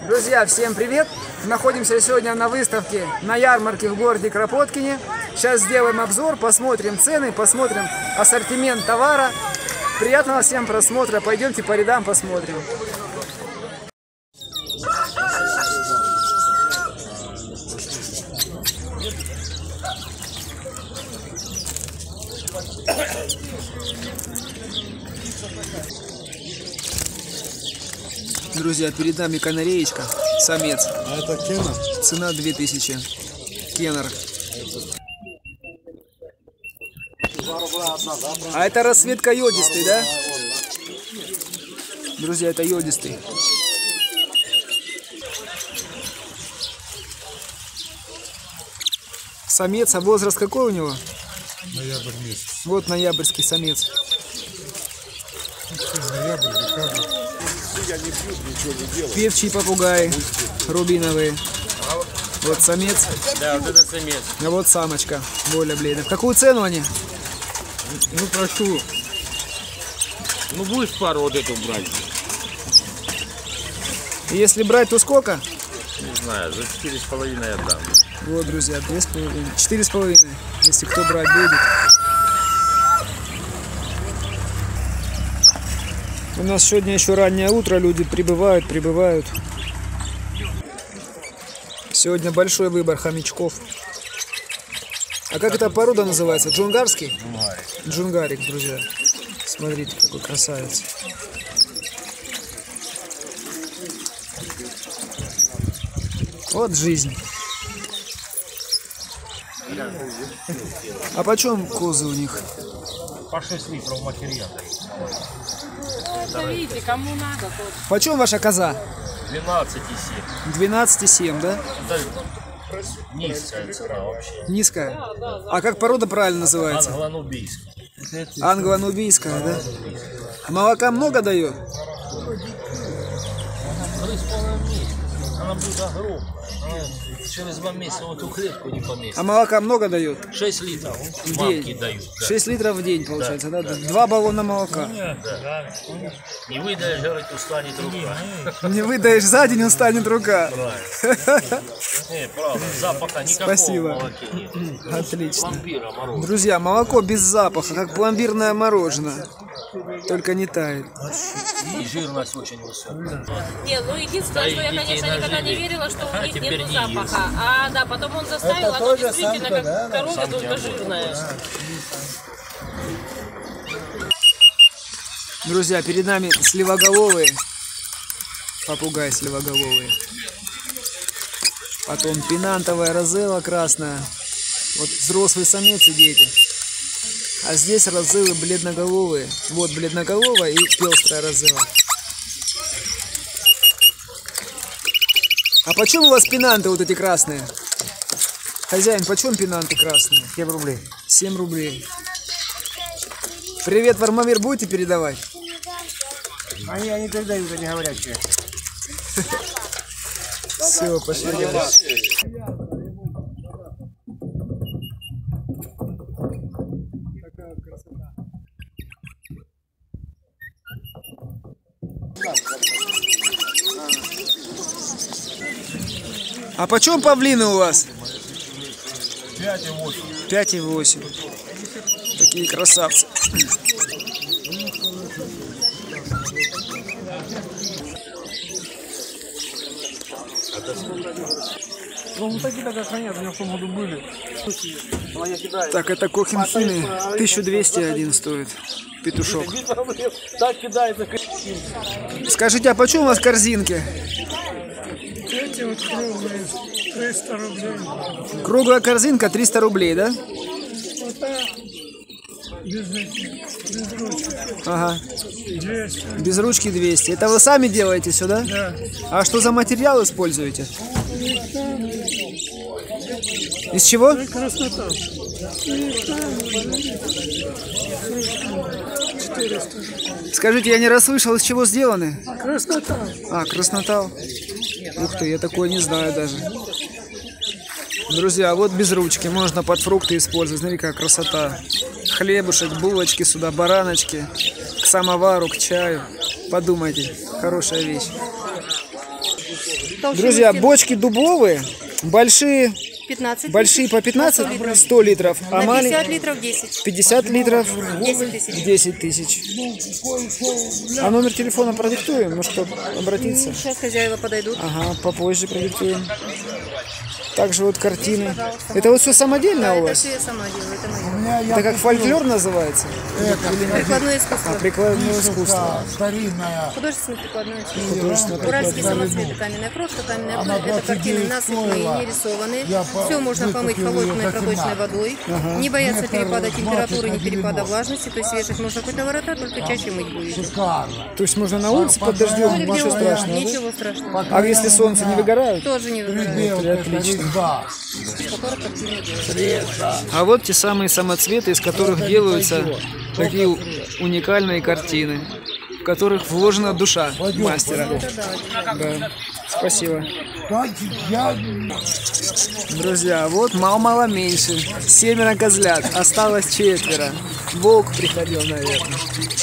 Друзья, всем привет! Находимся сегодня на выставке на ярмарке в городе Кропоткине. Сейчас сделаем обзор, посмотрим цены, посмотрим ассортимент товара. Приятного всем просмотра. Пойдемте по рядам посмотрим. Друзья, перед нами канареечка, самец. А это кеннер? Цена 2000. Кеннер. А это расцветка йодистый, да? Друзья, это йодистый. Самец, а возраст какой у него? Ноябрь месяц. Вот ноябрьский самец. Ноябрь, декабрь. Певчий попугай, рубиновые. Вот самец. Да, вот это самец. А вот самочка, Воля Бледов. Какую цену они? Ну прошу. Ну будешь пару вот эту брать? Если брать, то сколько? Не знаю, за 4,5 я дам. Вот, друзья, 2,5. 4,5, если кто брать будет. У нас сегодня еще раннее утро, люди прибывают. Сегодня большой выбор хомячков. А как эта порода называется? Джунгарский? Джунгарик, друзья. Смотрите, какой красавец. Вот жизнь. А почем козы у них? По 6 литров материала. Это видите, кому надо, тот. Почем ваша коза? 12,7. 12,7, да? Это низкая цена вообще. Низкая. А как порода правильно называется? Англо-нубийская. Англо-нубийская, да? А молока много дает? 3,5 месяца. Она будет огромная. Она через 2 месяца в эту клетку не поместится. А молока много дает? 6 литров В мамки день? дают. Да. 6 литров в день, получается, да? 2 баллона молока. Да. Не выдаешь, говорит, устанет рука. Не выдаешь за день, устанет рука. Не, правда, запаха никакого Спасибо. в молоке нет. Отлично. Пломбира, мороженое. Друзья, молоко без запаха, как пломбирное мороженое. Только не тает. И жирность очень высокая. Не, ну единственное, что я, конечно, никогда не верила, что у них теперь нет не запаха. А, да, потом он заставил, оно действительно как корова, только жирная. Друзья, перед нами сливоголовые. Попугай сливоголовые. Потом пенантовая розелла красная. Вот взрослый самец и дети. А здесь розеллы бледноголовые. Вот бледноголовая и пестрая розелла. А почем у вас пенанты вот эти красные? Хозяин, почем пенанты красные? 7 рублей. 7 рублей. Привет, Вармавир, будете передавать? Они передают, они говорящие. Все, пошли. А почем павлины у вас? 5,8. 5,8. Такие красавцы. Ну, такие так охранят, у меня в том году были. Так, это кохинфины. 1201 стоит. Петушок. Так кидается. Скажите, а почем у вас корзинки? Эти вот круглые, 300 рублей. Круглая корзинка 300 рублей, да? Вот так, без ручки. Ага. 200. Без ручки 200. Это вы сами делаете сюда? Да. А что за материал используете? Из чего? Краснота. 400. Скажите, я не расслышал, из чего сделаны? Краснота. А, краснотал. Ух ты, я такое не знаю даже. Друзья, вот без ручки можно под фрукты использовать. Смотри, какая красота. Хлебушек, булочки сюда, бараночки. К самовару, к чаю. Подумайте, хорошая вещь. Друзья, бочки дубовые, большие, 15. большие по 15, 100 литров, а На 50 маленькие литров 10. 50 литров 10 тысяч. 10 тысяч. А номер телефона продиктуем, ну что, обратиться? Сейчас хозяева подойдут. Ага, попозже продиктуем. Также вот картины. Это вот все самодельное у Это вас? все я сама делаю, это мое. Это как фольклор называется? Прикладное искусство. Прикладное искусство. Художественное прикладное искусство. Уральские самоцветы, каменная крошка, каменная пыль. Это картины насыпные, не рисованные. Все можно помыть холодной проточной водой. Не бояться перепада температуры, не перепада влажности. То есть вешать можно хоть на ворота, только чаще мыть будете. То есть можно на улице под дождем, Где ничего угодно, страшного, да? ничего страшного. А если солнце не выгорают? Тоже не выбирают. Отлично. А вот те самые самоцветы, из которых делаются такие уникальные картины, в которых вложена душа мастера. Да. Спасибо. Друзья, вот мало меньше. 7 козлят, осталось 4. Волк приходил, наверное.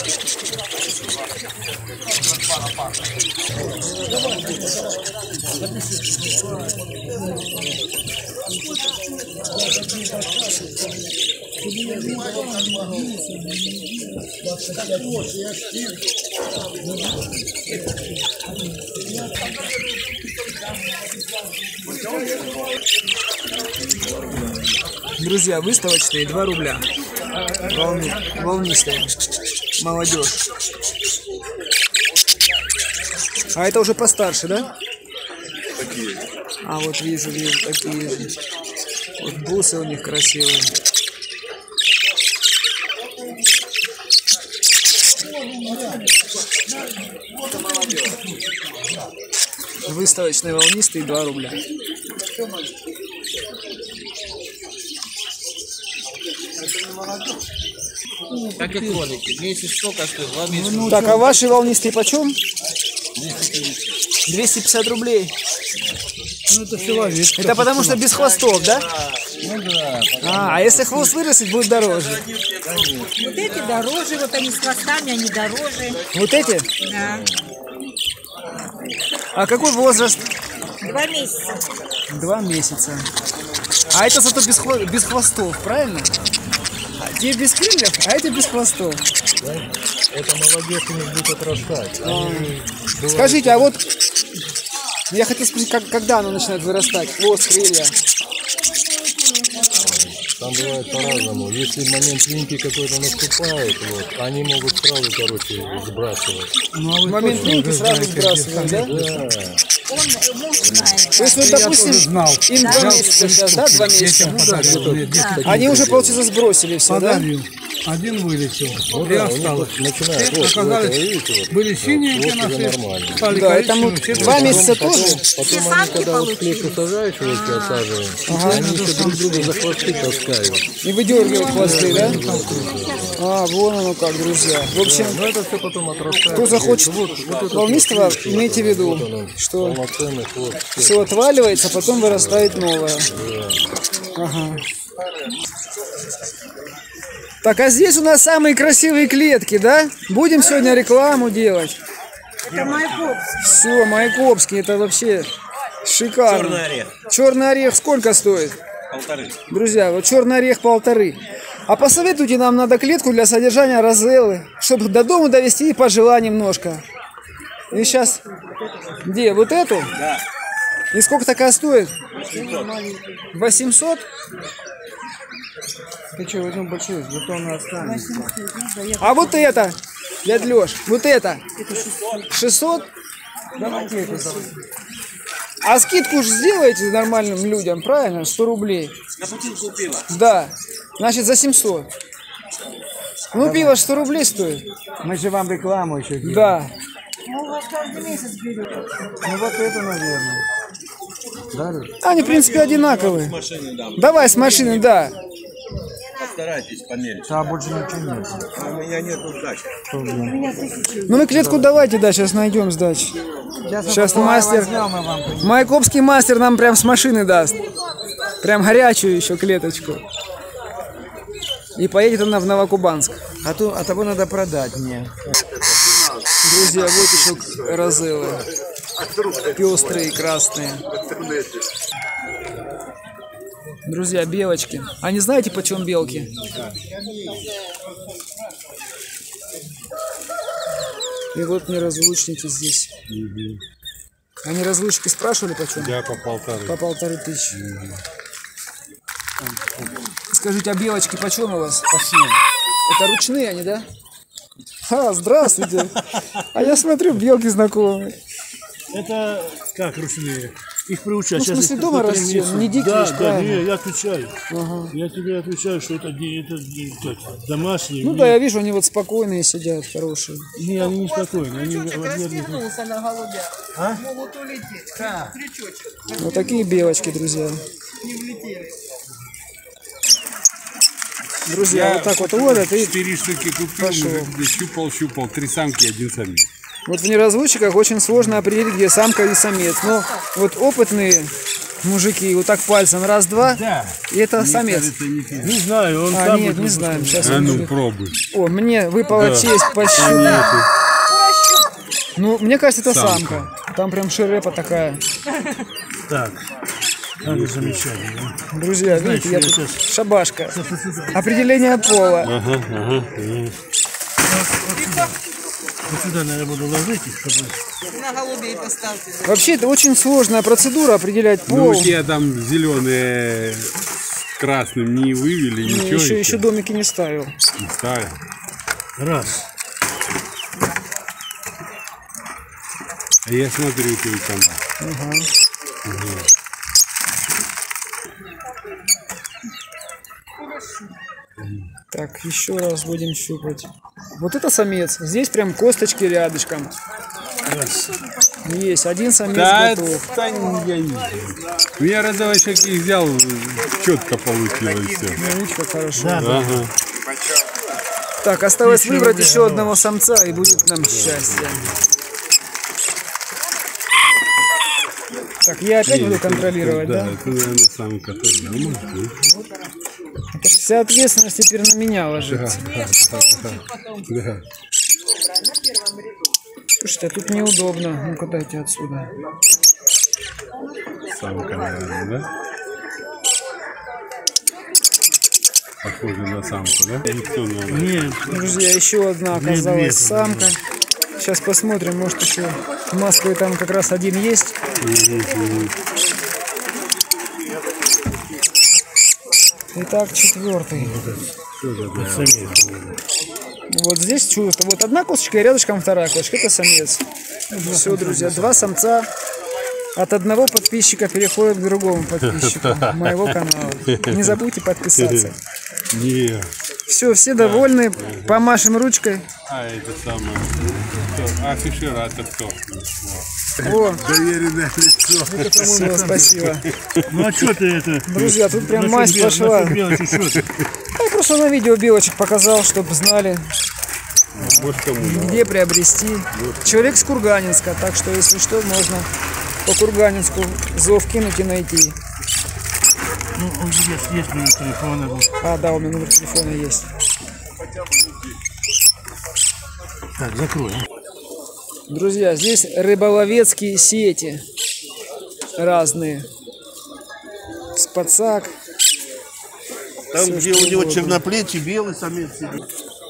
Друзья, выставочные 2 рубля. Волнистые. Молодежь. А это уже постарше, да? Такие. А вот вижу такие же. Вот бусы у них красивые. Выставочные волнистые 2 рубля. Как и кролики. Месяц сколько стоит? 2 месяца. Так, а ваши волнистые почем? 250 рублей. Ну, это человек. Это потому что без хвостов, да? Ну да. А если хвост вырастет, будет дороже. Вот эти дороже, вот они с хвостами, они дороже. Вот эти? Да. А какой возраст? 2 месяца. 2 месяца. А это зато без хвостов, правильно? А те без крыльев, а эти без хвостов. Это молодежь у них будет отрастать. Скажите, а вот я хотел спросить, когда оно начинает вырастать? Хвост, крылья. Там бывает по-разному. Если момент линьки какой-то наступает, вот, они могут сразу, короче, сбрасывать. В момент линьки сразу сбрасывают, да? Да. Муж знает. То есть, вот, допустим, им 2 месяца сейчас, да, 2 месяца? Они уже, получается, сбросили все, да? Один вылетел. Ну, И да, у них осталось. вот начинает, Те вот, оказались, вот, видите, вот, были синие, вот, те вот тебе наши нормально. стали Да, это коричневые, 2 месяца Потом тоже. они, когда вот клетку сажаешь, отсаживаем, они еще друг друга за хвосты таскают. И выдергивают хвосты, да? А, вон оно как, друзья. В общем, Но это все потом отрастает. кто захочет Вот волнистого, имейте в виду, что полноценный хвост. все отваливается, потом вырастает новое. Ага. Так, а здесь у нас самые красивые клетки, да? Будем сегодня рекламу делать. Это Майкопский. Все, Майкопский, это вообще шикарно. Черный орех. Черный орех сколько стоит? 1,5. Друзья, вот черный орех 1,5. А посоветуйте, нам надо клетку для содержания розеллы, чтобы до дома довести и пожила немножко. И сейчас, где, вот эту? Да. И сколько такая стоит? 800? Ты что, возьмем большой, зато она останется. А вот это, дядь Леш, вот это? 600? Давайте это забудем. А скидку же сделаете нормальным людям, правильно? 100 рублей. На бутылку пива. Да. Значит, за 700. Ну, пиво 100 рублей стоит. Мы же вам рекламу еще делаем. Да. Ну, у вас каждый месяц берет. Ну вот это, наверное. Да, Люд? Они, в принципе, одинаковые. Машины дам. Давай с машины, да. Постарайтесь померить. А больше ничего нет. У меня нету сдачи. Ну, вы клетку давайте, да, сейчас найдем сдачи. Сейчас мастер, Майкопский мастер нам прям с машины даст. Прям горячую еще клеточку. И поедет она в Новокубанск. А того надо продать мне. Друзья, вот еще розеллы. Пестрые, красные. Друзья, белочки. А не знаете, почем белки? И вот неразлучники здесь. А неразлучники спрашивали почем? Да, по 1500. По 1500. Скажите, а белочки почем у вас? По 7. Это ручные они, да? Здравствуйте. А я смотрю, белки знакомые. Это как ручные? Их приучать. Ну, в смысле, дома растет, не дикие, да, не, я отвечаю. Я тебе отвечаю, что это домашние. Ну да, я вижу, они вот спокойные сидят, хорошие. Не, они не спокойные. Они Развернулся на голубя. Могут улететь. Крючочек. Вот такие белочки, друзья. Не влетели. Друзья, вот так вот ловят и 4 штуки купил, щупал, 3 самки, 1 самец. вот в неразлучниках очень сложно определить, где самка и самец. Но вот опытные мужики вот так пальцем раз-два, и это самец. не знаю, он там. Нет, не знаем. Сейчас Пробуй. О, мне выпала честь пощупать. Ну, мне кажется, это самка. Там прям шерепа такая. Так. Надо замечательно. Друзья, видите, я тут шабашка. Определение пола. Вот сюда, наверное, буду ложить их, чтобы... На голубей поставьте. Вообще, это очень сложная процедура определять пол. Ну, у тебя там зеленые с красным не вывели, ничего Еще домики не ставил. Не ставил. Раз. А я смотрю, ты там. Так, еще раз будем щупать. Вот это самец. Здесь прям косточки рядышком. Есть, один самец готов. Я не вижу. Я родовочек их взял, четко получилось все. Ну, видите, как хорошо. Ага. Так, осталось выбрать еще одного самца, и будет нам счастье. Так, я опять буду контролировать, да? Да, это, наверное, самка тоже. Это вся ответственность теперь на меня ложится. Да. Слушайте, а тут неудобно. Ну-ка, дайте отсюда. Самка, наверное, да? Похоже на самку, да? Никто, наверное. Нет. Друзья, еще одна оказалась самка. Сейчас посмотрим, может еще в Москве там как раз один есть. Итак, 4-й. Вот здесь чувство. Вот одна косточка и рядышком вторая косточка. Это самец. Все, друзья, 2 самца от одного подписчика переходят к другому подписчику моего канала. Не забудьте подписаться. Все довольны. Помашем ручкой. А это самое. Афишер, это кто? О, доверенное лицо. Все, спасибо. Ну а что ты это? Друзья, тут прям мазь пошла. Я просто на видео белочек показал, чтобы знали, где приобрести. Человек с Курганинска, так что если что, можно по Курганинску зов кинуть и найти. Ну, есть номер телефона. А, да, у меня номер телефона есть. Так, закрой. Друзья, здесь рыболовецкие сети разные. Спацак. Там, Все, где у него угодно. черноплечий, белый самец сидит.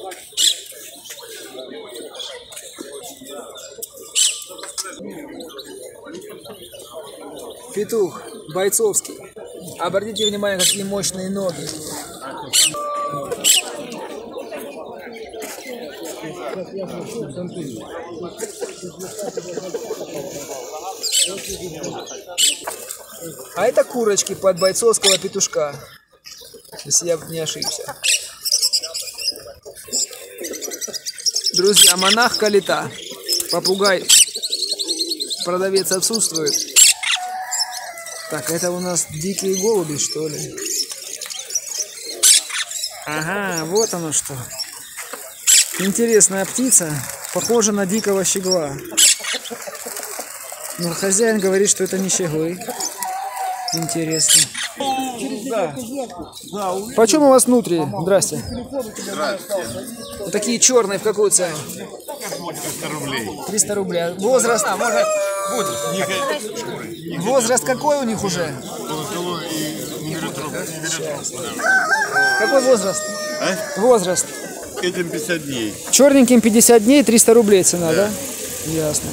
Петух бойцовский. Обратите внимание, какие мощные ноги. А это курочки под бойцовского петушка, если я не ошибся. Друзья, монах Калита. Попугай. Продавец отсутствует. Так, это у нас дикие голуби, что ли? Ага, вот оно что. Интересная птица, похожа на дикого щегла. Но хозяин говорит, что это не щеглы. Интересно. Почем у вас внутри? Здрасте. Вот такие черные в какую цену? 300 рублей. 300 рублей. Возраст? Возраст какой у них уже? Какой возраст? Возраст. Этим 50 дней. Черненьким 50 дней, 300 рублей цена, да? Ясно.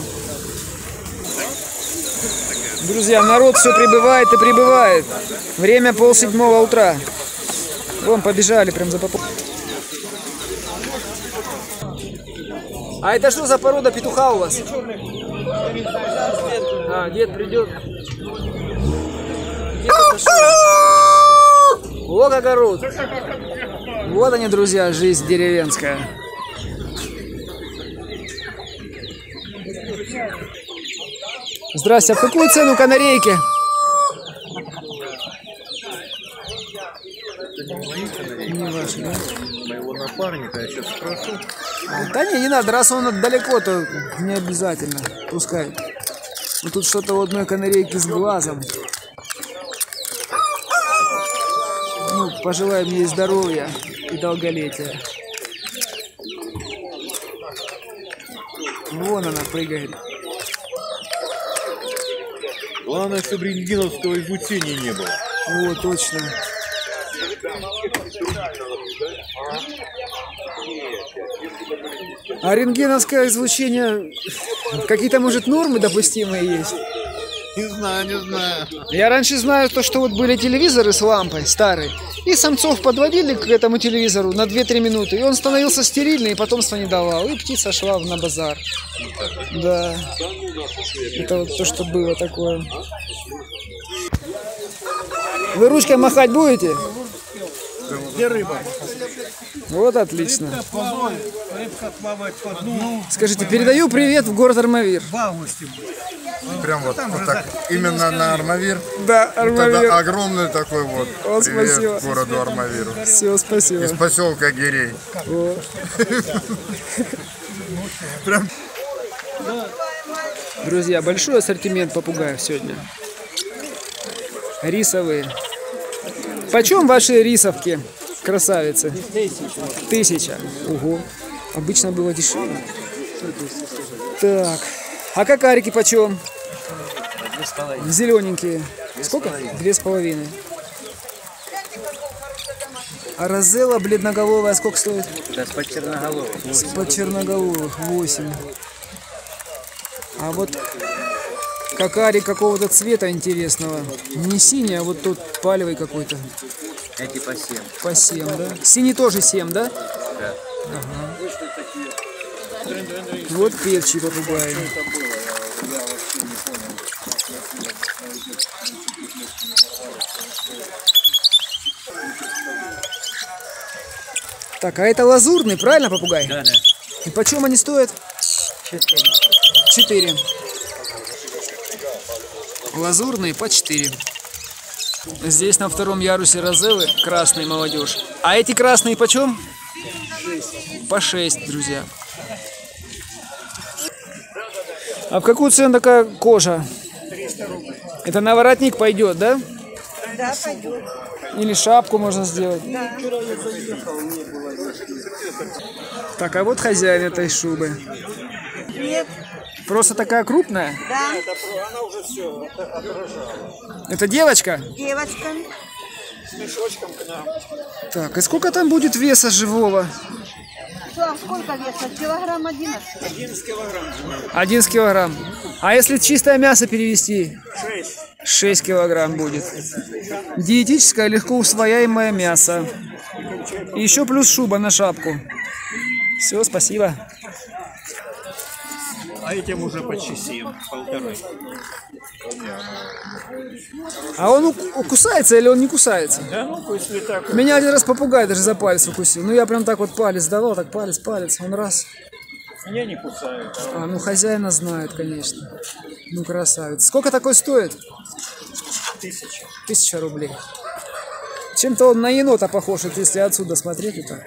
Друзья, народ все прибывает и прибывает. Время 6:30 утра. Вон, побежали прям за попой. А это что за порода петуха у вас? А, дед придет. Дед отошел. О, как орут. Вот они, друзья, жизнь деревенская. Здрасте, а в какую цену канарейки? Не ваши, да? Моего напарника я сейчас спрошу. Да не надо, раз он далеко, то не обязательно, пускай. Но тут что-то у одной канарейки с глазом. Ну, пожелаем ей здоровья и долголетия. Вон она прыгает. Главное, чтобы рентгеновского излучения не было. О, точно. А рентгеновское излучение, какие-то, может, нормы допустимые есть? Не знаю, не знаю. Я раньше знаю то, что вот были телевизоры с лампой старые, и самцов подводили к этому телевизору на 2-3 минуты, и он становился стерильный, и потомство не давал, и птица шла на базар. Да. Это вот то, что было такое. Вы ручкой махать будете? Где рыба? Вот отлично. Рыбка плавает по дну. Скажите, передаю привет в город Армавир. В августе. Прям вот так, именно на Армавир. Да, Армавир. Это огромный такой вот привет спасибо. городу Армавиру. Все, спасибо. Из поселка Гирей. Прям. Друзья, большой ассортимент попугаев сегодня. Рисовые. Почем ваши рисовки, красавицы? 1000. Ого. Обычно было дешевле. Так. А кокарики почем? 2,5. Зелененькие. Сколько? 2,5. А розелла бледноголовая сколько стоит? Да, с-под черноголовых. С-под черноголовых 8. А вот кокарик какого-то цвета интересного. Не синий, а вот тут палевый какой-то. Эти по 7. По 7, да? Синий тоже 7, да? Да. Ага. Вот певчий попугай. Так, а это лазурный, правильно, попугай? Да, да. И почем они стоят? 4. Лазурные по 4. Здесь на втором ярусе розеллы красные, молодежь. А эти красные почем? 6. По 6, друзья. А в какую цену такая кожа? 300 рублей. Это на воротник пойдет, да? Да, пойдет. Или шапку можно сделать? Да. Так, а вот хозяин этой шубы. Нет. Просто такая крупная? Да. Она уже все отражала. Это девочка? Девочка. С мешочком к нам. Так, и сколько там будет веса живого? Что, сколько веса? Килограмм 11. 11 килограмм. 11 килограмм. А если чистое мясо перевести? 6. 6 килограмм будет. Диетическое, легко усвояемое мясо. И еще плюс шуба на шапку. Все, спасибо. А этим уже почти 7, 1,5. А он кусается или он не кусается? Да, ну, если так. Меня один раз попугай даже за палец укусил. Ну я прям так вот палец давал, так палец, он раз. Меня не кусают. А, ну хозяина знает, конечно. Ну красавец. Сколько такой стоит? 1000. 1000 рублей. Чем-то он на енота похож, вот если отсюда смотреть это.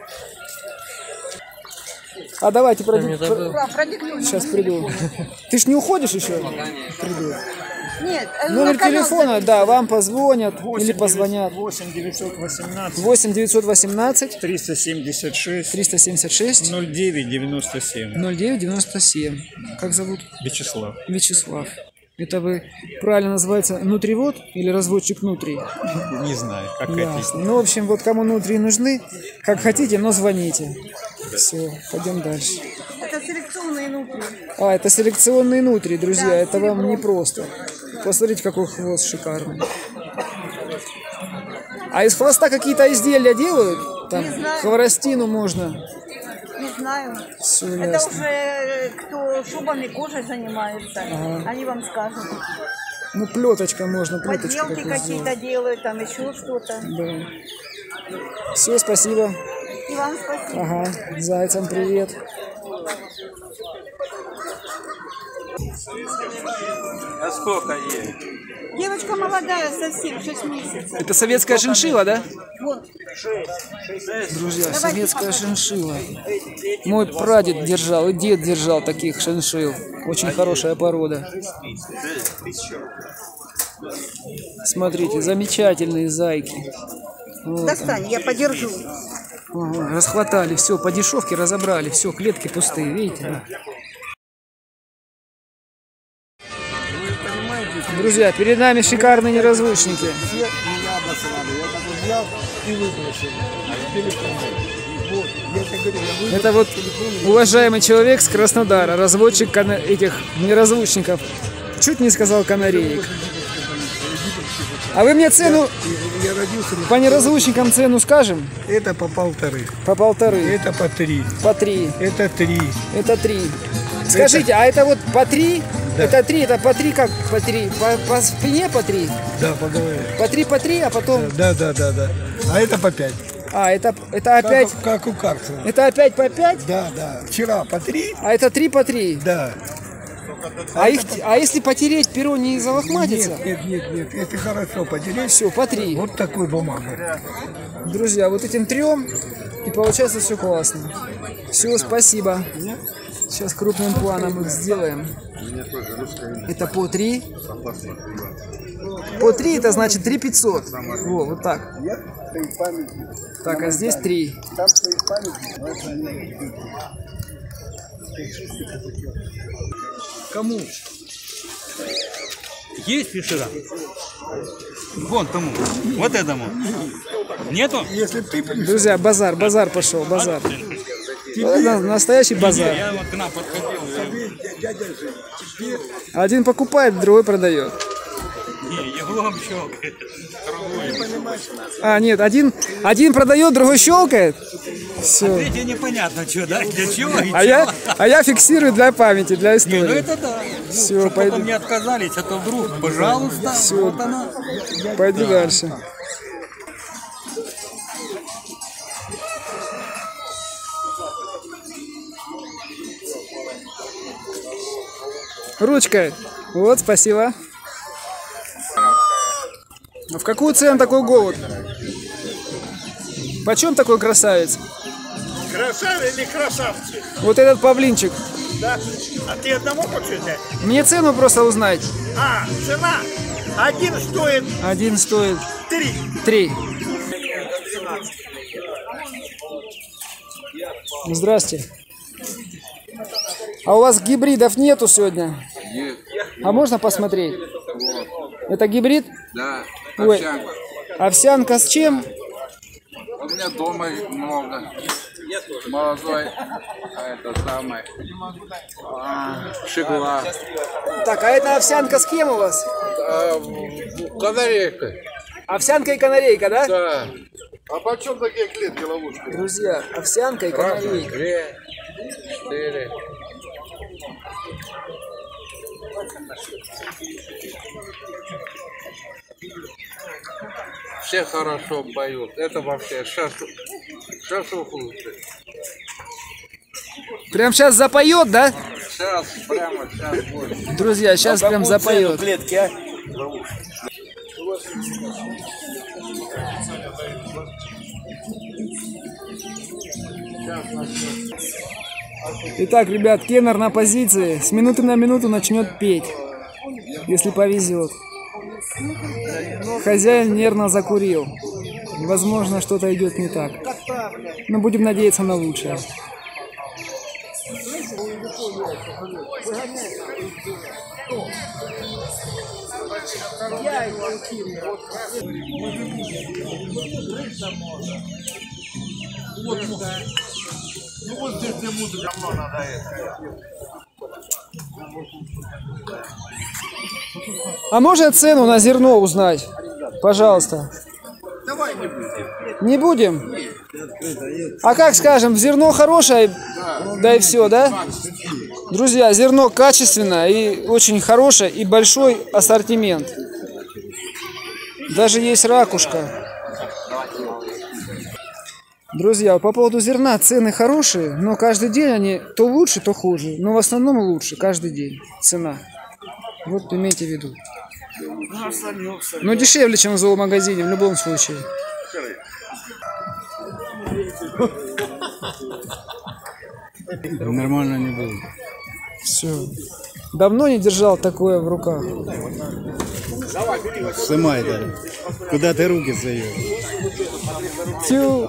А давайте сейчас приду. Ты ж не уходишь еще? Приду. Нет. Номер телефона, да, вам позвонят или позвонят. 8 918 8 918 376 376 09 97. 09 97. Как зовут? Вячеслав. Вячеслав. Это вы правильно называется нутривод или разводчик нутрий? Не знаю, как Ясно. Ну, в общем, вот кому нутрии нужны, как хотите, но звоните. Все, пойдем дальше. Это селекционные нутрии. А, это селекционные нутрии, друзья, да, это вам не просто. Посмотрите, какой хвост шикарный. А из хвоста какие-то изделия делают? Там хворостину можно. Не знаю. Все это ясно. уже кто шубами, кожей занимается. Ага. Они вам скажут. Ну, плеточка можно, плеточку Подделки какие-то делают, там еще что-то. Да. Все, спасибо. И вам спасибо. Ага, зайцам привет. А сколько ей? Девочка молодая совсем, 6 месяцев. Это советская шиншилла, да? Вот. Друзья, советская шиншилла. Мой прадед держал и дед держал таких шиншилл. Очень хорошая порода. Смотрите, замечательные зайки. Вот. Достань, я подержу. Ага, расхватали, все, по дешевке разобрали, все, клетки пустые, видите? Да. Друзья, перед нами шикарные неразлучники. Это вот уважаемый человек с Краснодара, разводчик этих неразлучников. Чуть не сказал канареек. А вы мне цену по неразлучникам цену скажем? Это по 1,5. По 1,5. Это по 3. По 3. Это 3. Это 3. Скажите, а это вот по 3? Да. Это 3, это по 3 как по 3? По спине по 3? Да, по голове. По 3, а потом... Да. А это по 5. А, это опять... Как у Карцева. Это опять по 5? Да. Вчера по 3. А это 3 по 3? Да. А если потереть, перо не залохматится? Нет. Это хорошо потереть. Все, по 3. Вот такой бумагой. Друзья, вот этим 3, и получается все классно. Все, спасибо. Сейчас крупным планом их сделаем. Это по 3. По 3 это значит 3500. Во, вот так. Так, а здесь 3. Кому? Есть фишера? Вон тому. Вот этому. Нету? Если ты Друзья, базар пошел, базар. Настоящий базар. Я вот к нам подходил. Один покупает, другой продает. Не, еглом щелкает. А, нет, один продает, другой щелкает. Все. Третье непонятно, что, да? Для чего и А я фиксирую для памяти, для истории. Не, ну это да. Все, пойду. Потом не отказались, а то вдруг, пожалуйста, Все. вот она. Пойду дальше. Ручкой. Вот, спасибо. В какую цену такой голубь? Почем такой красавец? Красавец или красавцы? Вот этот павлинчик. Да. А ты одному хочешь взять? Мне цену просто узнать. А, цена. Один стоит 3. Здрасте. А у вас гибридов нету сегодня? Нет. А можно посмотреть? Это гибрид? Да, Ой. овсянка. Овсянка с чем? У меня дома их много. Молодой, это самое, шигла. Так, а это овсянка с кем у вас? Канарейка. Овсянка и канарейка, да? Да. А почем такие клетки ловушки? Друзья, овсянка и канарейка. 2, 4. Все хорошо поют. Это вообще шашлык лучше. Прям сейчас запоет, да? Сейчас, прямо сейчас будет. Друзья, сейчас прям запоет. Клетки, а? Итак, ребят, Кеннер на позиции. С минуты на минуту начнет петь, если повезет. Хозяин нервно закурил. Возможно, что-то идет не так. Но будем надеяться на лучшее. Ну вот здесь ему давно надо это. А можно цену на зерно узнать? Пожалуйста. Давай не будем. Не будем? А как скажем, зерно хорошее, да и все, да? Друзья, зерно качественное и очень хорошее, и большой ассортимент. Даже есть ракушка. Друзья, по поводу зерна цены хорошие, но каждый день они то лучше, то хуже. Но в основном лучше, каждый день цена. Вот имейте в виду. Но дешевле, чем в зоомагазине в любом случае. Нормально не было. Все. Давно не держал такое в руках. Сымай, да. Куда ты руки суешь? Тю.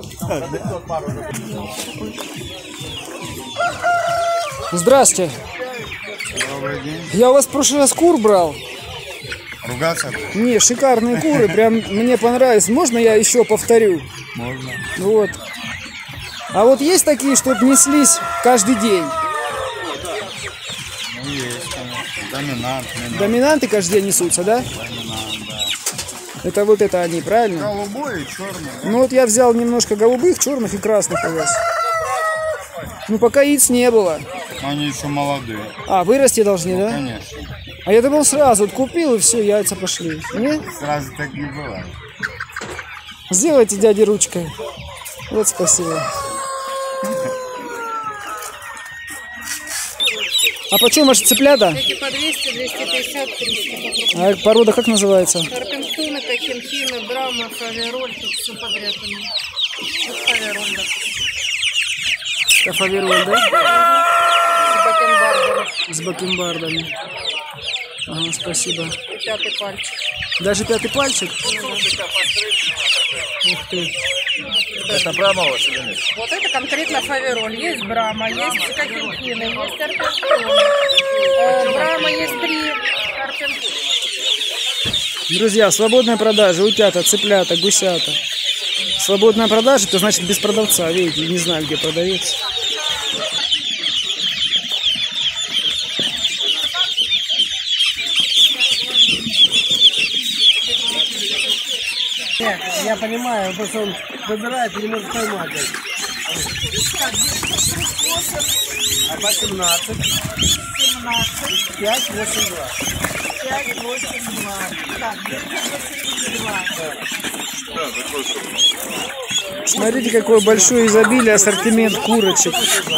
Здрасте. Добрый день. Я у вас в прошлый раз кур брал. Ругаться? Не, шикарные куры, прям мне понравились. Можно я еще повторю? Можно. Вот. А вот есть такие, чтобы неслись каждый день? Ну, есть, конечно. Доминант. Доминанты каждый день несутся, да? Доминант, да. Это вот это они, правильно? Голубой и черный. Ну вот я взял немножко голубых, черных и красных у вас. Ну пока яиц не было. Они еще молодые. А, вырасти должны, да? Конечно. А я думал сразу, вот купил и все, яйца пошли. Нет? Сразу так не бывает. Сделайте дяде ручкой. Вот спасибо. А почем ваши цыплята? Эти по 200, 250, 300. А порода как называется? Карпентуны, Кахенхины, Брама, Фавероль, тут все подряд. Вот Фавероль, да. Это Фавероль, да? С бакенбардами. С бакенбардами. Ага, спасибо. И пятый пальчик. Даже пятый пальчик? Ух ты. Это Брама у вас или нет? Вот это конкретно Фавероль. Есть Брама, есть Кахенхины, есть Карпентуны. Брама есть 3 Карпентуны. Друзья, свободная продажа, утята, цыплята, гусята. Свободная продажа, это значит без продавца. Видите, не знаю, где продавец. Нет, я понимаю, потому что он выбирает и не может поймать. А по 17. 17. 5, 8, 2. 5, 8, 2. Так, 2. Смотрите, какое большое изобилие, ассортимент курочек.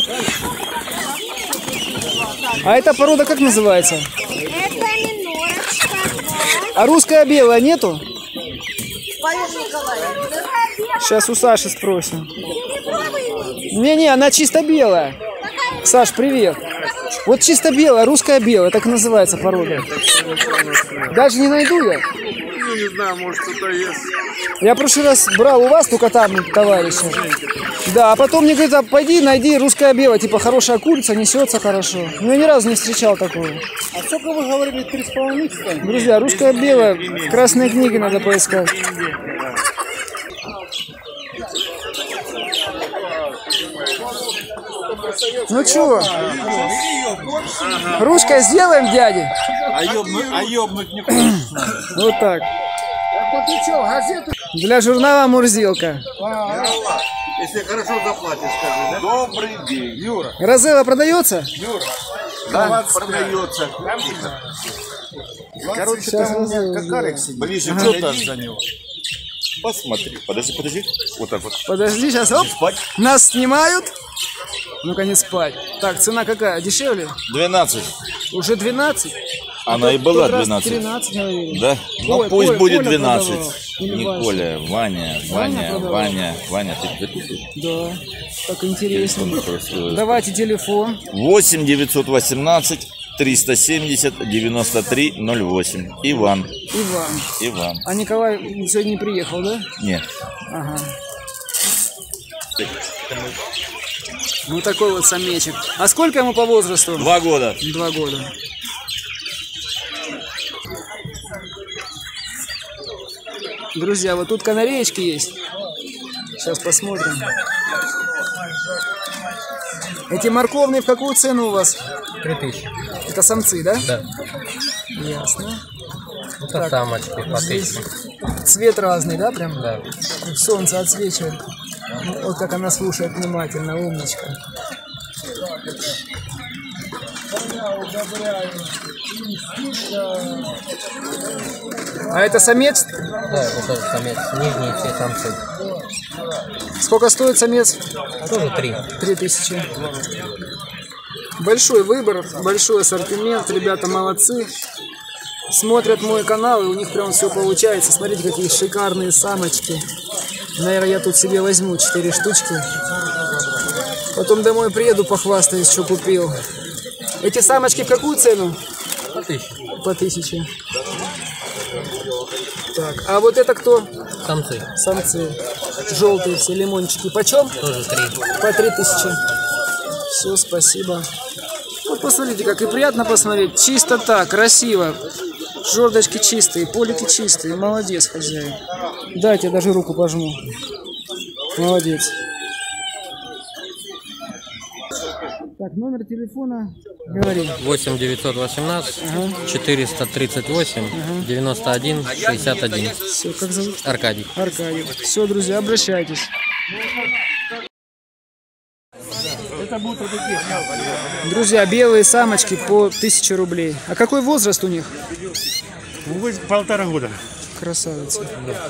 А эта порода как называется? Это минорочка. А русская белая нету? Павел Николаевич. Сейчас у Саши спросим. Не-не, она чисто белая. Саш, привет. Вот чисто белая, русская белая, так и называется порода. Даже не найду я. Ну, не знаю, может, кто-то есть. Я в прошлый раз брал у вас, только там товарища. Да, а потом мне говорят, а пойди найди русская белая, типа хорошая курица, несется хорошо. Но я ни разу не встречал такую. А сколько вы говорили, 3,5 месяца? Друзья, русская белая, в красной книге надо поискать. Ну чё? Ручкой сделаем, дяде? А ёбнуть не хочется. Вот так. Для журнала «Мурзилка». Если хорошо заплатишь, скажи, да? Добрый день, Юра. Розелла продается? Юра. Да, продается. Короче, Сейчас там у меня Розелла какарик сделаем. ближе Ага. что-то за него. Посмотри. Подожди. Вот так вот. Подожди, сейчас, оп. Нас снимают. Ну-ка, не спать. Так, цена какая? Дешевле? 12. Уже 12? Она и была 12. 13 говорили. Да? Ну Ой, пусть Коля будет продавал. 12. Или Не Вася? Коля, Ваня, продавал? Ваня. Ты. Да, так интересно. Телефон просто. Давайте телефон. 8 918 370 93 08. Иван. Иван. А Николай сегодня не приехал, да? Нет. Ага. Ну такой вот самечек. А сколько ему по возрасту? 2 года. 2 года. Друзья, вот тут канареечки есть. Сейчас посмотрим. Эти морковные в какую цену у вас? 3000. Это самцы, да? Да. Ясно. Это Так, самочки по здесь 1000. цвет разный, да, прям? Да. Солнце отсвечивает. Ну, вот как она слушает внимательно, умничка. А это самец? Да, это самец. Нижние все самцы. Сколько стоит самец? Тоже 3. 3000. Большой выбор, большой ассортимент. Ребята молодцы. Смотрят мой канал, и у них прям все получается. Смотрите, какие шикарные самочки. Наверное, я тут себе возьму 4 штучки. Потом домой приеду, похвастаюсь, что купил. Эти самочки в какую цену? По 1000. По 1000. Так, а вот это кто? Самцы. Самцы. Желтые все лимончики. Почем? Тоже 3. По 3000. Все, спасибо. Вот посмотрите, как и приятно посмотреть. Чистота, красиво. Жердочки чистые, полики чистые. Молодец, хозяин. Дайте, даже руку пожму. Молодец. Так, номер телефона, говори. 8 918 438 91 61. Все, как зовут? Аркадий. Аркадий. Все, друзья, обращайтесь. Друзья, белые самочки по 1000 рублей. А какой возраст у них? 1,5 года. Красавица.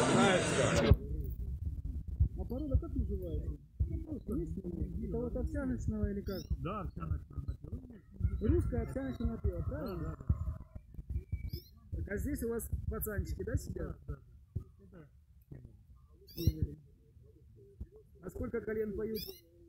Овсяночного или как? Да, овсяночного. Русская овсяночная напева, правильно? А здесь у вас пацанчики, да, сидят? Да. А сколько колен поют?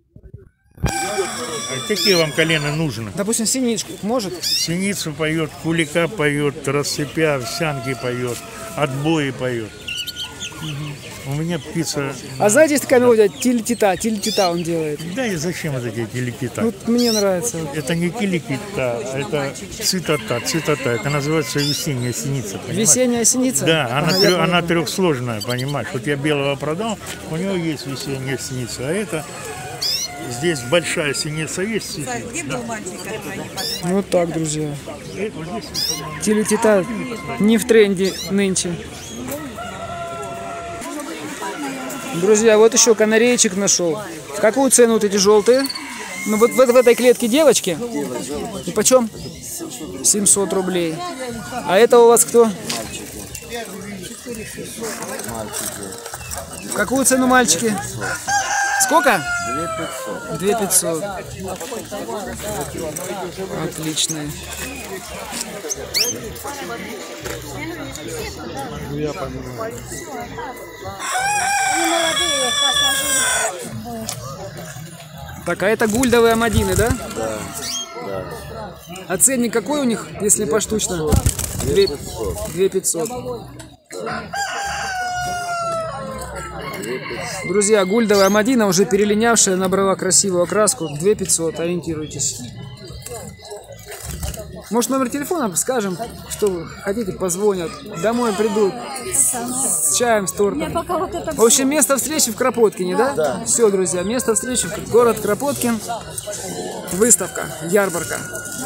А какие вам колена нужны? Допустим, синичку может? Синицу поет, кулика поет, рассыпя, овсянки поет, отбои поет. У меня птица... А знаете, есть такая мелодия тиль-тита он делает? Да и зачем это эти тиль-тита? Ну, мне нравится. Это не тиль-тита, это цитата. Это называется весенняя синица, понимаешь? Весенняя синица? Да, она трехсложная, понимаешь? Вот я белого продал, у него есть весенняя синица, а это... Здесь большая синица есть. Да. Вот так, друзья. Тиль-тита не в тренде нынче. Друзья, вот еще канареечек нашел. В какую цену вот эти желтые? Ну вот в этой клетке девочки. И почем? 700 рублей. А это у вас кто? В какую цену мальчики? Сколько? 2500. Отличные. Я понимаю. Так, а это гульдовые амадины, да? Да. А ценник какой у них, если поштучно? 2500. Друзья, гульдовая мадина, уже перелинявшая, набрала красивую окраску. 2500, ориентируйтесь. Может, номер телефона скажем, что вы хотите, позвонят. Домой придут с чаем, с тортом. В общем, место встречи в Кропоткине, да? Да. Все, друзья, место встречи в город Кропоткин. Выставка, ярмарка.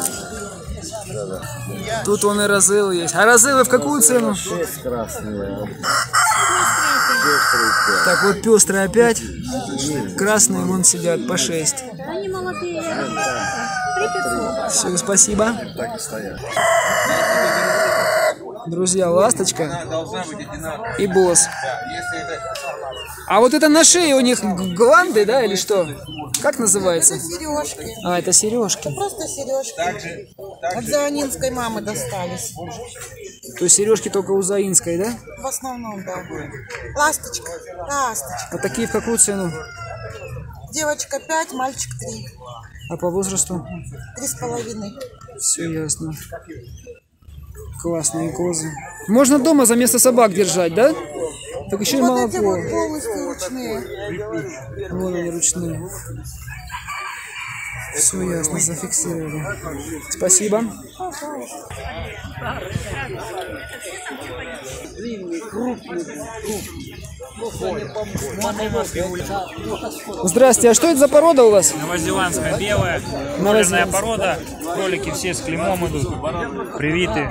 Тут он и розылы есть. А розылы в какую цену? 6 красные. Так, вот пестрые опять. Красные вон сидят по 6. Они молодые. Все, спасибо. Так и стоят. Друзья, ласточка и босс. А вот это на шее у них гланды, да, или что? Как называется? Это сережки. А, это сережки. Это просто сережки. От заонинской мамы достались. То есть сережки только у заинской, да? В основном, да. Ласточка. Ласточка. А такие в какую цену? Девочка 5, мальчик 3. А по возрасту? 3,5. Все ясно. Классные козы. Можно дома за место собак держать, да? Так еще и вот молоко. эти вот полностью ручные. Вон они ручные. Все ясно, зафиксировали. Спасибо. Здрасте, а что это за порода у вас? Новозеландская белая, кулерная порода. Кролики все с клеймом идут, привиты.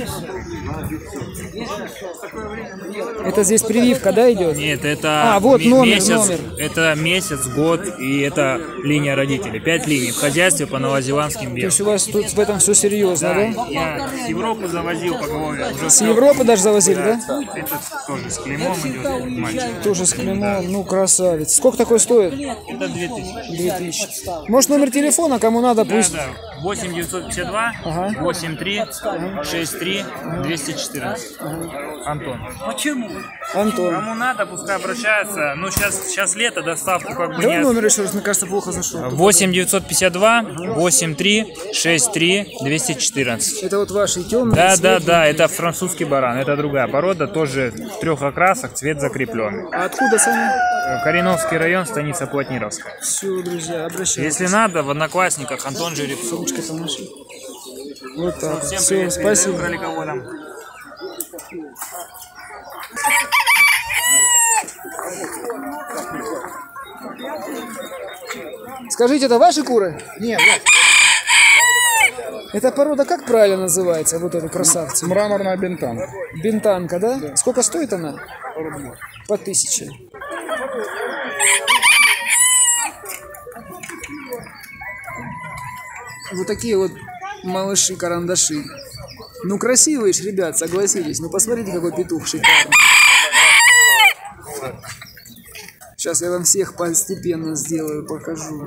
Это здесь прививка, да, идет? Нет, это вот номер. Это месяц, год, и это линия родителей. 5 линий в хозяйстве по новозеландским белым. То есть у вас тут в этом все серьезно, да? Я с Европы завозил, поговорил. С Европы даже завозили, да? Это тоже с клеймом идет, мальчик. Тоже с клеймом, ну красавец. Сколько такой стоит? Это 2000. 2000. Может номер телефона, кому надо, пусть. Да. 8 952 83 63 214. Антон. Почему? Антон. Кому надо, пускай обращается. Ну, сейчас лето, доставку как бы Давай нет. номер еще раз, мне кажется, плохо зашел. 8 952 83 63 214. Это вот ваши темные? Да, это французский баран. Это другая порода, тоже в 3 окрасах, цвет закрепленный. А откуда сами? Кореновский район, станица Плотнировская. Все, друзья, обращайтесь. Если надо, в Одноклассниках Антон Жеребцов. Вот так. Всем Все, привет, спасибо. кролиководам. Скажите, это ваши куры? Нет. Эта порода как правильно называется, вот эта красавцы? Мраморная бентанка. Бентанка, да? Сколько стоит она? По 1000. Вот такие вот малыши-карандаши. Ну красивые ж, ребят, согласитесь. Ну посмотрите, какой петух шикарный. Сейчас я вам всех постепенно сделаю, покажу.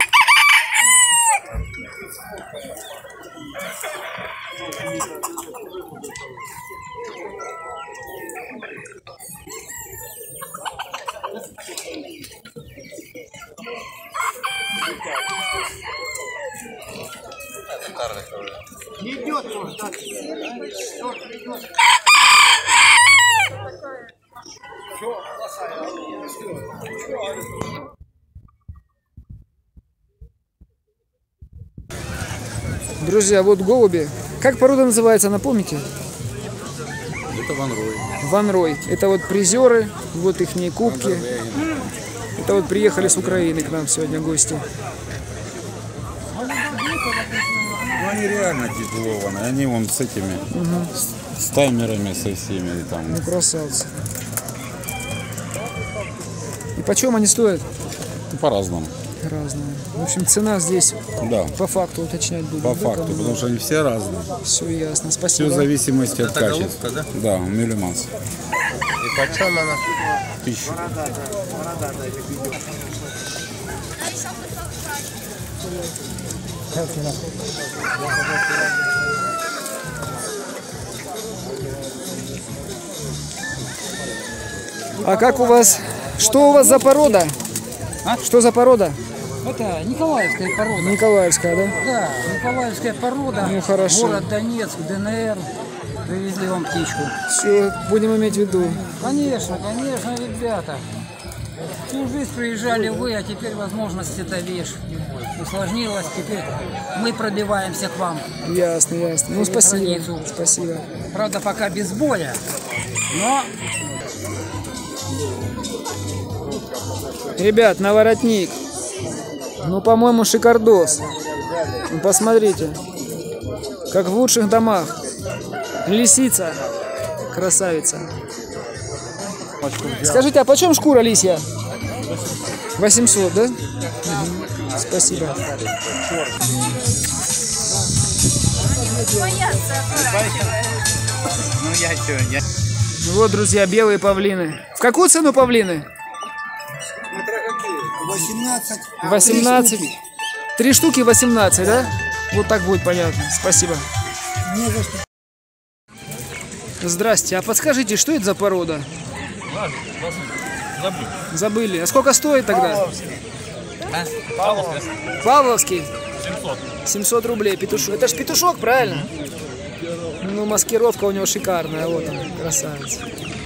Не идет. Друзья, вот голуби. Как порода называется, напомните? Это Ван Рой. Ван Рой. Это вот призеры, вот их кубки. Это вот приехали с Украины к нам сегодня гости. Ну, они реально титулованы. Они вон с этими, с таймерами, со всеми там. Ну, красавцы. И почем они стоят? По-разному. Разные. В общем, цена здесь по факту уточнять будем. По факту, потому что они все разные. Все ясно, спасибо. Все в зависимости от качества. Голубка, да? Да, мюллиманс. И почем она? 1000. А как у вас? Что у вас за порода? Что за порода? Это Николаевская порода. Николаевская, да? Да, Николаевская порода. Ну, хорошо. Город Донецк, ДНР. Привезли вам птичку. Все, будем иметь в виду. Конечно, ребята. Всю жизнь приезжали вы, а теперь возможность это вещь. Усложнилось, теперь мы пробиваемся к вам. Ясно, ясно. Ну, спасибо. Спасибо. Правда, пока без боя, но... Ребят, на воротник. Ну, по-моему, шикардос. Ну, посмотрите. Как в лучших домах. Лисица. Красавица. Скажите, а почем шкура лисья? 800, да? Спасибо. Вот, друзья, белые павлины. В какую цену павлины? 18. 18. 3 штуки 18, да? Вот так будет понятно. Спасибо. Не за что. Здрасте. А подскажите, что это за порода? Забыли. А сколько стоит тогда? Павловский. Павловский? 700. 700 рублей. Петушок. Это ж петушок, правильно? Ну, маскировка у него шикарная. Вот он, красавец.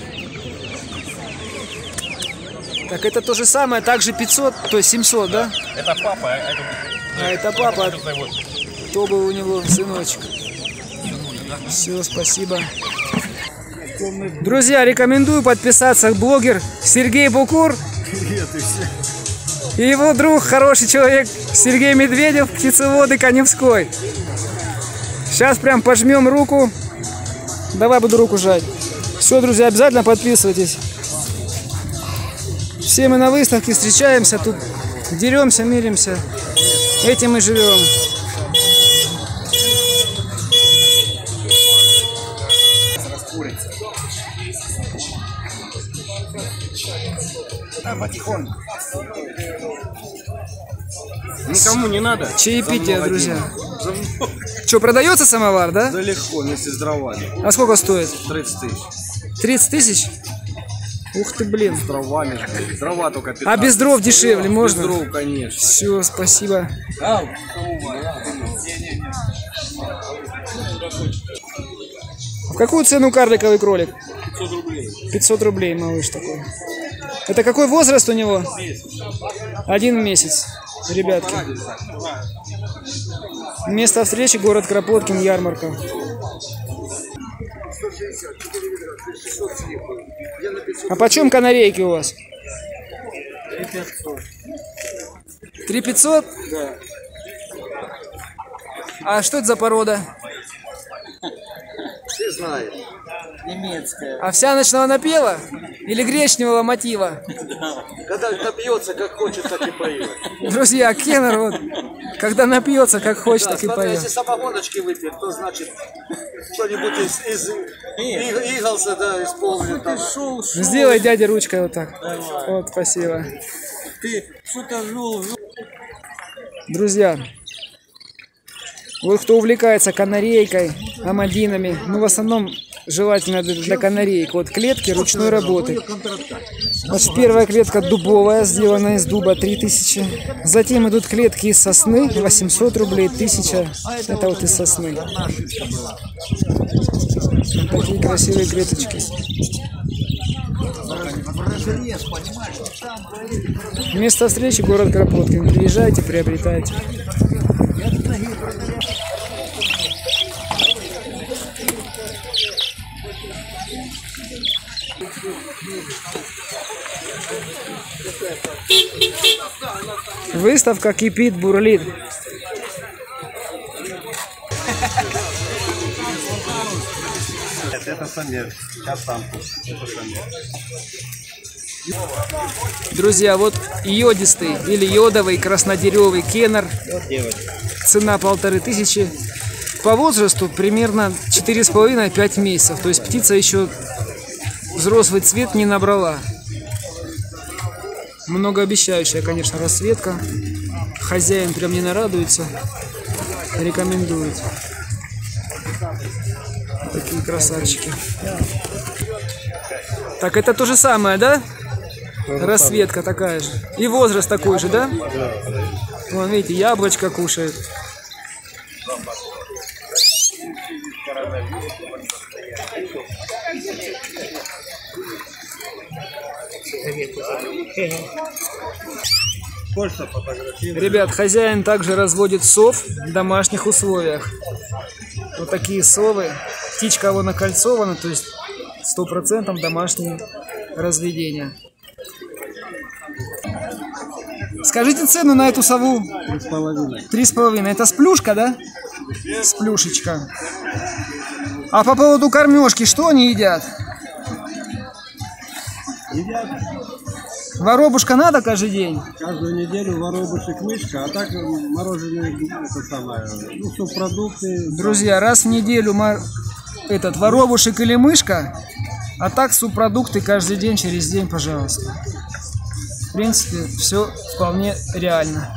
Так это то же самое, также 500, то есть 700, да? Это папа, а это папа. То был у него сыночек. Все, спасибо. Друзья, рекомендую подписаться. Блогер Сергей Букур. И его друг, хороший человек Сергей Медведев, птицеводы Каневской. Сейчас прям пожмем руку. Давай буду руку жать. Все, друзья, обязательно подписывайтесь. Все мы на выставке встречаемся, тут деремся, миримся. Этим мы живем. Потихоньку. Никому не надо. Чаепитие, друзья. Что, продается самовар, да? Да легко, вместе с дровами. А сколько стоит? 30 тысяч. 30 тысяч? Ух ты, блин. С дровами. Дрова только 15. А без дров дешевле можно? Без дров, конечно. Все, спасибо. В какую цену карликовый кролик? 500 рублей. 500 рублей, малыш такой. Это какой возраст у него? 1 месяц, ребятки. Место встречи город Кропоткин, ярмарка. А почем канарейки у вас? 3500? Да. А что это за порода? Все знают. Немецкая. Овсяночного напева? Или гречневого мотива? Когда напьется, как хочет, так и поет. Друзья, Кеннер, вот, когда напьется, как хочет, так и поет. Если самогоночки выпьет, то значит что-нибудь из Иглса, да, исполнит. Сделай дяде ручкой вот так. Вот, спасибо. Ты что-то жул. Друзья, вот кто увлекается канарейкой, амадинами, ну в основном желательно для канареек. Вот клетки ручной работы. Значит, первая клетка дубовая, сделана из дуба, 3000. Затем идут клетки из сосны, 800 рублей, 1000. Это вот из сосны. Такие красивые клеточки. Место встречи город Кропоткин. Приезжайте, приобретайте. Выставка кипит, бурлит. Это самец. Сейчас самку. Это самец. Друзья, вот йодистый или йодовый краснодеревый кеннер. Цена 1500. По возрасту примерно 4,5-5 месяцев. То есть птица еще взрослый цвет не набрала. Многообещающая, конечно, расцветка. Хозяин прям не нарадуется. Рекомендует. Такие красавчики. Так, это то же самое, да? Расцветка такая же. И возраст такой же, да? Вон, видите, яблочко кушает. Ребят, хозяин также разводит сов в домашних условиях. Вот такие совы. Птичка вон окольцована, то есть 100% домашнее разведение. Скажите цену на эту сову. 3,5. 3,5. Это сплюшка, да? Сплюшечка. А по поводу кормежки, что они едят? Едят. Воробушка надо каждый день? Каждую неделю воробушек, мышка, а так мороженое, это самое, ну, субпродукты. Друзья, раз в неделю этот воробушек или мышка, а так субпродукты каждый день, через день, пожалуйста. В принципе, все вполне реально.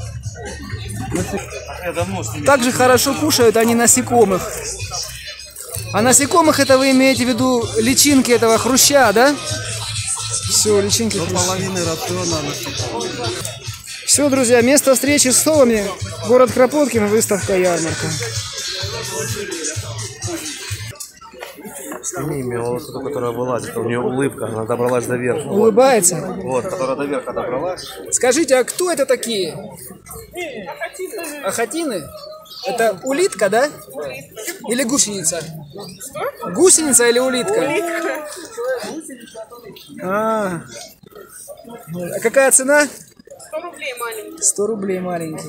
Также хорошо кушают они насекомых. А насекомых это вы имеете в виду личинки этого хруща, да? Все, личинки хруща. Половины рациона. Все, друзья, место встречи с совами. Город Кропоткин, выставка, ярмарка. Сними мелочь, которая вылазит, у нее улыбка, она добралась до верха. Улыбается? Вот, которая до верха добралась. Скажите, а кто это такие? Ахатины. Ахатины? Это улитка, да? Или гусеница? Гусеница или улитка? А какая цена? 100 рублей маленький. 100 рублей маленький.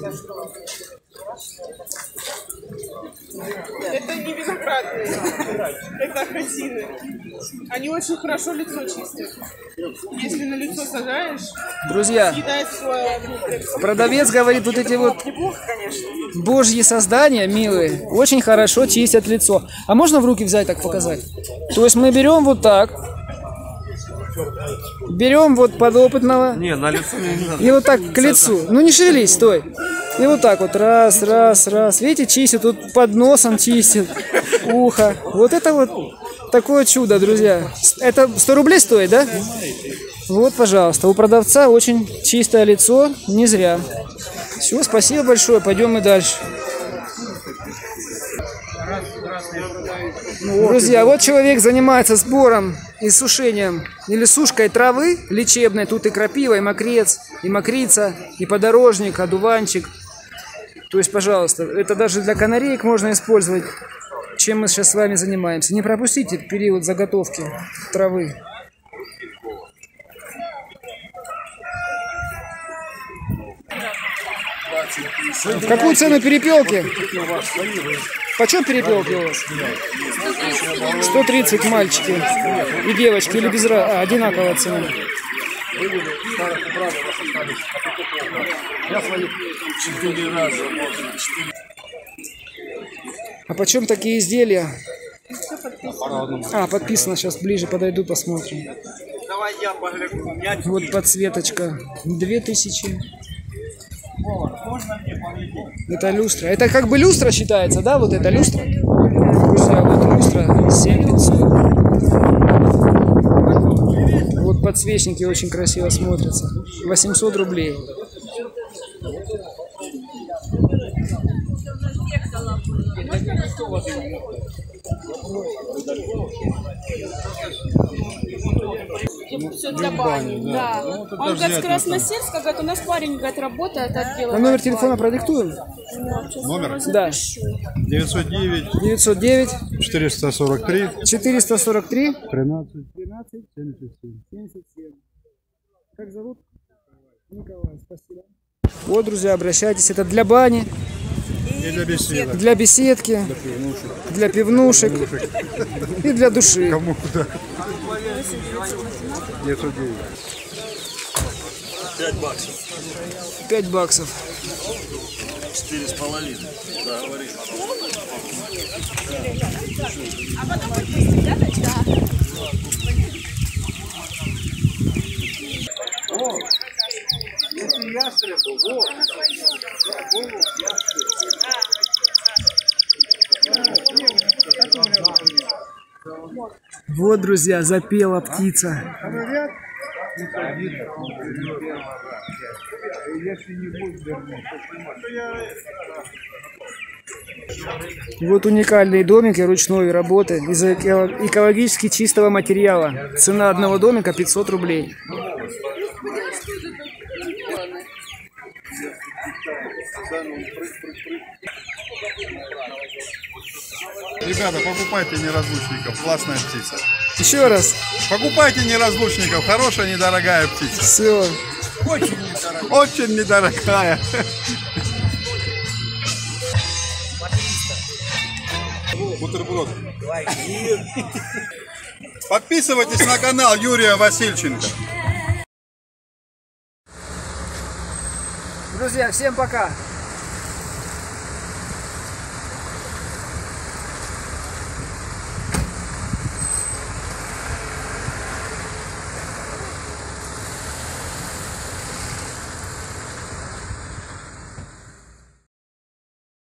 Это не виноградные, это апельсины. Они очень хорошо лицо чистят. Если на лицо сажаешь, друзья, съедает свое. Продавец говорит, вот эти вот Неплохо, конечно. божьи создания, милые, очень хорошо чистят лицо. А можно в руки взять, так показать? То есть мы берем вот так. Берем вот подопытного. Не, на лицо не надо. И вот так к лицу. Ну не шевелись, стой. И вот так вот, раз, раз, раз. Видите, чистит, тут под носом чистит, ухо. Вот это вот такое чудо, друзья. Это 100 рублей стоит, да? Вот, пожалуйста, у продавца очень чистое лицо, не зря. Все, спасибо большое, пойдем мы дальше. Друзья, вот человек занимается сбором и сушением или сушкой травы лечебной. Тут и крапива, и мокрец, и мокрица, и подорожник, одуванчик. То есть, пожалуйста, это даже для канареек можно использовать, чем мы сейчас с вами занимаемся. Не пропустите период заготовки травы. В какую цену перепелки? Почем перепелки у вас? 130 мальчики и девочки, или без разницы? Одинаковая цена. А почем такие изделия? Подписано, сейчас ближе подойду, посмотрим. Вот подсветочка, 2000. Это люстра. Это как бы люстра считается, да? Вот это люстра. Друзья, вот люстра 7500. Вот подсвечники очень красиво смотрятся. 800 рублей. Все для бани, да. Он говорит, с Красносельска, говорит, у нас парень, говорит, работает, отделывает. А номер телефона продиктуем? Номер? Да. 909 443 443 13 77. Как зовут? Николай, спасибо. Вот, друзья, обращайтесь. Это для бани. И для беседки. Для беседки. Для пивнушек. И для души. Кому куда? 909. 5 баксов. 5 баксов. 4,5. Да, говори. А потом подпустим, да? Да. О, это ястреб был. Вот. Вот, друзья, запела птица. Вот уникальные домики ручной работы из экологически чистого материала. Цена одного домика 500 рублей. Ребята, покупайте неразлучников, классная птица. Еще раз. Покупайте неразлучников, хорошая, недорогая птица. Все. Очень недорогая. Очень недорогая. Бутерброд. Подписывайтесь на канал Юрия Васильченко. Друзья, всем пока.